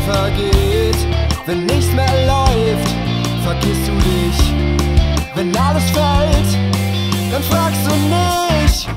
vergeht. Wenn nichts mehr läuft, vergisst du dich. Wenn alles fällt, dann fragst du nicht.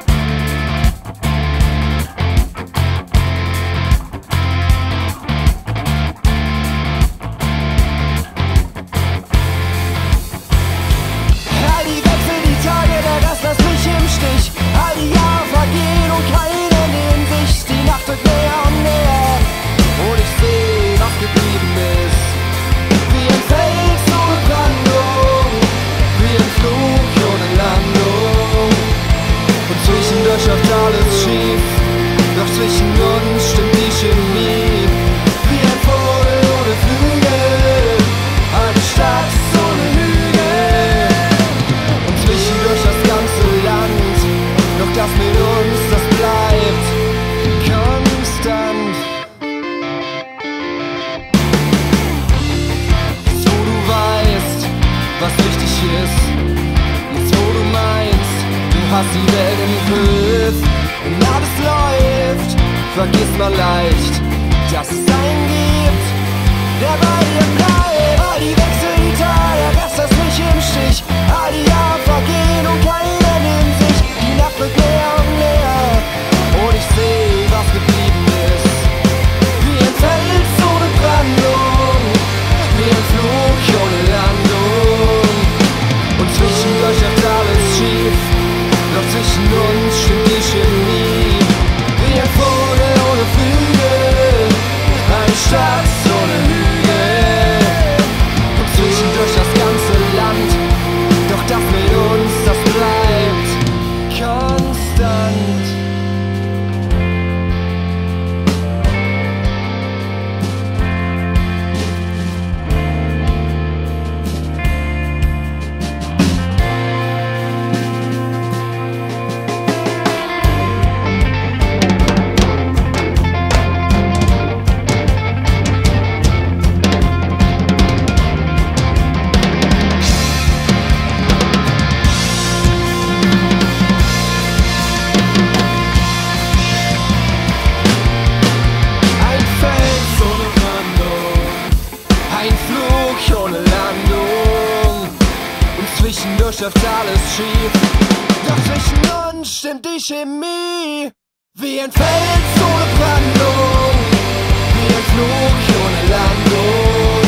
All die Wechsel, die Tage, der Rest lässt mich im Stich. All die Jahre vergehen und keine nehmen sich. Die Nacht wird näher und näher und ich seh, was geblieben ist. Wie ein Fels ohne Brandung, wie ein Flug ohne Landung. Und zwischendurch läuft alles schief, doch zwischen uns stimmt die Chemie. Wie ein Vogel ohne Flügel, eine Stadt ohne Hügel. Und zwischendurch das ganze Land, doch das mit uns, das bleibt konstant. Jetzt wo du weißt, was wichtig ist, jetzt wo du meinst, du hast die Welt im Griff und alles läuft, vergisst man leicht, dass es einen gibt, der bei dir bleibt. All die Wechsel, die Tage, der Rest lässt mich im Stich. All die Jahre vergehen und keiner nimmt sich. Die Nacht wird näher und näher und ich seh, was geblieben ist. Wie ein Fels ohne Brandung, wie ein Flug ohne Landung. Und zwischendurch läuft alles schief, doch zwischen uns stimmt die Chemie. Wie ein Vogel ohne Flügel, eine Stadt ohne Hügel. Und zwischendurch das ganze Land, doch das mit uns, das bleibt konstant. Ein Fels ohne Brandung, ein Flug ohne Landung. Und zwischendurch läuft alles schief, doch zwischen uns stimmt die Chemie. Wie ein Fels ohne Brandung, wie ein Flug ohne Landung.